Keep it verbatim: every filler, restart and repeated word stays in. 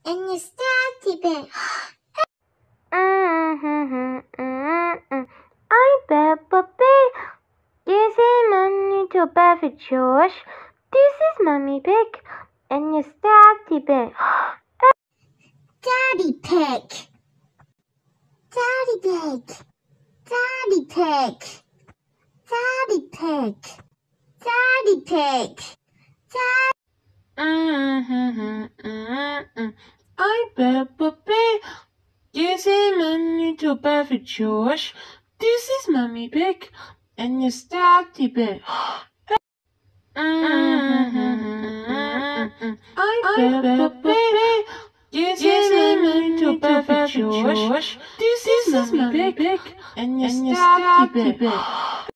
and you started it. I'm Peppa Pig. This is Mommy to Peppa George. This is Mommy Pig, and you started it. Daddy Pig. Daddy Pig. Daddy Pig. Daddy Pig. Daddy Pig. Daddy. I'm Peppa Pig. This is Mommy to Peppa George. This is Mommy Pig, and you started it. I'm Peppa Pig. This is Mommy to Peppa George. This is Mommy Pig, and you started it.